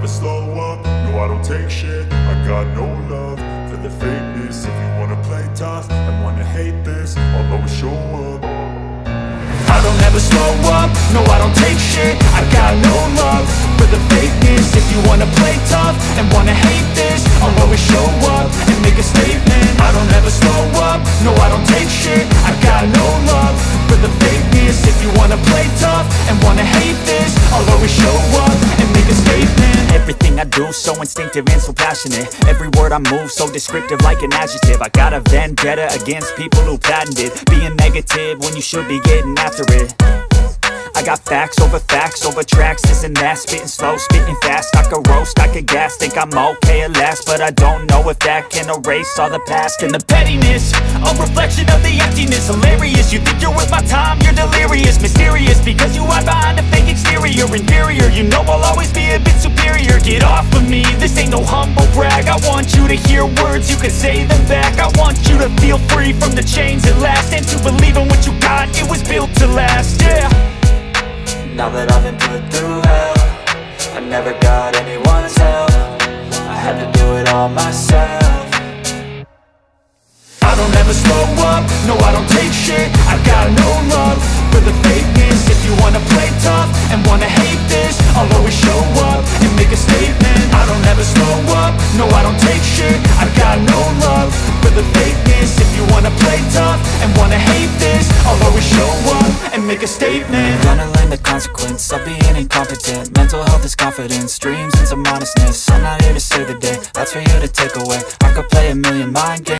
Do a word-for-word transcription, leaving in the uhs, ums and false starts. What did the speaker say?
never slow up, no I don't take shit. I got no love for the fakeness. If you wanna play tough and wanna hate this, I'll always show up. I don't ever slow up, no I don't take shit. I got no love for the fakeness. If you wanna play tough and wanna hate this, I'll always show up and make a statement. I don't ever slow up, no I don't take shit. I got no love for the fakeness. If you wanna play tough and wanna hate this, I'll always show up and make a statement. Everything I do so instinctive and so passionate. Every word I move so descriptive like an adjective. I got a vendetta against people who patented being negative when you should be getting after it. I got facts over facts over tracks, this and that. Spitting slow, spitting fast, I could roast, I could gas. Think I'm okay at last, but I don't know if that can erase all the past. And the pettiness, a reflection of the emptiness. Hilarious, you think you're worth my time, you're delirious. Mysterious, because you hide behind a fake exterior. Inferior, you know I'll always be a bit superior. Get off of me, this ain't no humble brag. I want you to hear words, you can say them back. I want you to feel free from the chains at last, and to believe in what you got, it was built to last, yeah. Now that I've been put through hell, I never got anyone's help. I had to do it all myself. I don't ever slow up, no I don't take shit. I got no love for the fakeness. If you wanna play tough and wanna hate this, I'll always show up and make a statement. I don't ever slow up, no I don't take shit. I got no love for the fakeness. If you wanna play tough and wanna hate this, I'll always show up and make a statement. Gonna learn the consequence of being incompetent. Mental health is confidence, dreams and some honestness. I'm not here to save the day, that's for you to take away. I could play a million mind games.